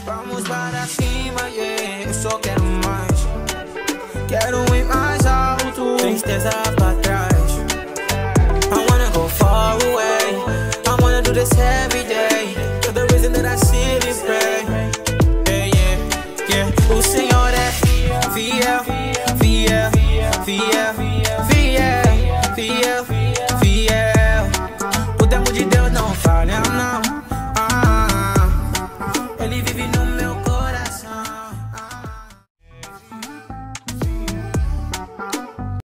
Vamos para cima, yeah. Eu só quero mais. Quero ir mais alto, tristeza pra trás. I wanna go far away. I wanna do this every day. For the reason that I sit and pray. Yeah, yeah, yeah. O Senhor é fiel, fiel, fiel, fiel, fiel, fiel. O tempo de Deus não falha.